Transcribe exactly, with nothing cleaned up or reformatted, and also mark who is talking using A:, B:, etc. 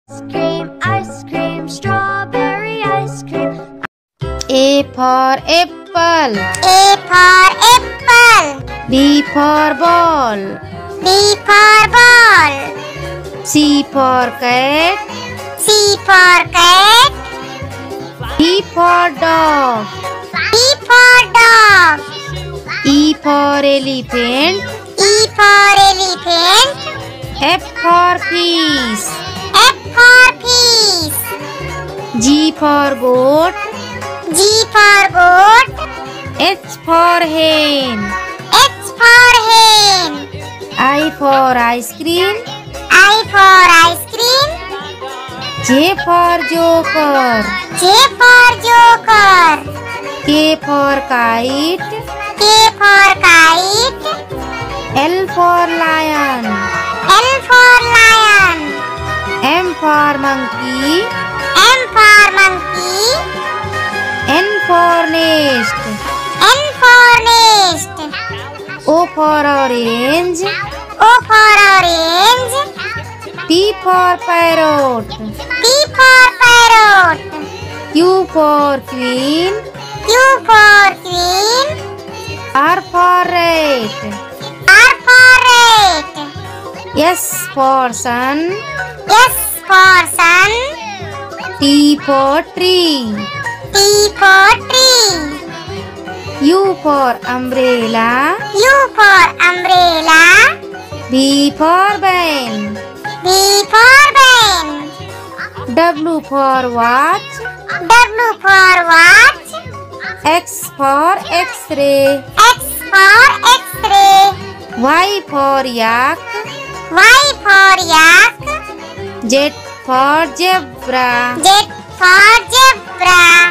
A: Cream, ice cream, strawberry ice cream.
B: A for apple.
C: A for apple.
B: B for ball.
C: B for ball.
B: C for cat.
C: C for cat.
B: D for dog.
C: E for dog.
B: E for elephant.
C: E for elephant.
B: F for fish.
C: F for fish.
B: G for goat.
C: G for goat.
B: H for hen.
C: H for hen.
B: I for ice cream.
C: I for ice cream.
B: J for joker.
C: J for joker.
B: K for kite.
C: K for kite.
B: L for lion.
C: L for lion.
B: M for monkey.
C: M for monkey.
B: N for nest.
C: N for nest.
B: O for orange.
C: O for orange.
B: P for parrot.
C: P for parrot.
B: Q for queen.
C: Q for queen.
B: R for rat.
C: R for rat.
B: S for sun.
C: S for sun.
B: T for tree.
C: T for tree.
B: U for umbrella.
C: U for umbrella.
B: B for van.
C: B for van.
B: W for watch.
C: W for watch.
B: X for x-ray.
C: X for x-ray.
B: Y for yak.
C: Y for yak.
B: Z for zebra.
C: Z for